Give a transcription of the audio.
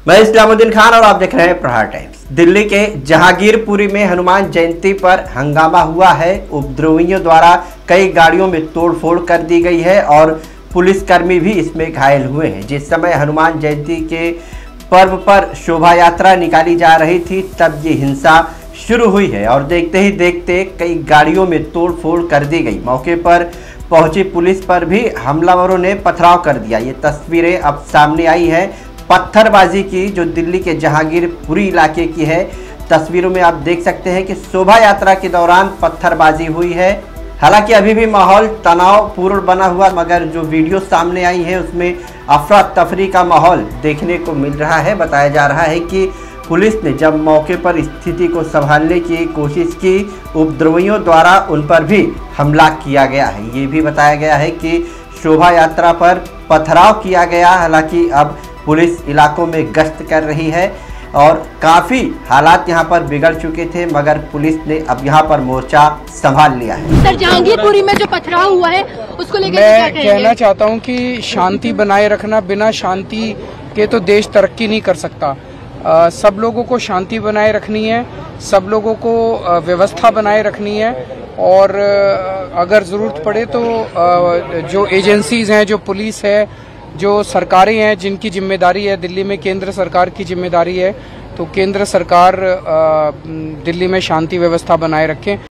मैं इस्लामुद्दीन खान और आप देख रहे हैं प्रहार टाइम्स। दिल्ली के जहांगीरपुरी में हनुमान जयंती पर हंगामा हुआ है। उपद्रवियों द्वारा कई गाड़ियों में तोड़फोड़ कर दी गई है और पुलिसकर्मी भी इसमें घायल हुए हैं। जिस समय हनुमान जयंती के पर्व पर शोभा यात्रा निकाली जा रही थी, तब ये हिंसा शुरू हुई है और देखते ही देखते कई गाड़ियों में तोड़फोड़ कर दी गई। मौके पर पहुंची पुलिस पर भी हमलावरों ने पथराव कर दिया। ये तस्वीरें अब सामने आई है पत्थरबाजी की, जो दिल्ली के जहांगीरपुरी इलाके की है। तस्वीरों में आप देख सकते हैं कि शोभा यात्रा के दौरान पत्थरबाजी हुई है। हालांकि अभी भी माहौल तनावपूर्ण बना हुआ, मगर जो वीडियो सामने आई है उसमें अफरा तफरी का माहौल देखने को मिल रहा है। बताया जा रहा है कि पुलिस ने जब मौके पर स्थिति को संभालने की कोशिश की, उपद्रवियों द्वारा उन पर भी हमला किया गया है। ये भी बताया गया है कि शोभा यात्रा पर पथराव किया गया। हालांकि अब पुलिस इलाकों में गश्त कर रही है और काफ़ी हालात यहां पर बिगड़ चुके थे, मगर पुलिस ने अब यहां पर मोर्चा संभाल लिया है। सर, जहांगीरपुरी में जो पथराव हुआ है उसको लेकर मैं कहना चाहता हूं कि शांति बनाए रखना, बिना शांति के तो देश तरक्की नहीं कर सकता। सब लोगों को शांति बनाए रखनी है, सब लोगों को व्यवस्था बनाए रखनी है और अगर ज़रूरत पड़े तो जो एजेंसीज हैं, जो पुलिस है, जो सरकारें हैं जिनकी जिम्मेदारी है, दिल्ली में केंद्र सरकार की जिम्मेदारी है, तो केंद्र सरकार दिल्ली में शांति व्यवस्था बनाए रखें।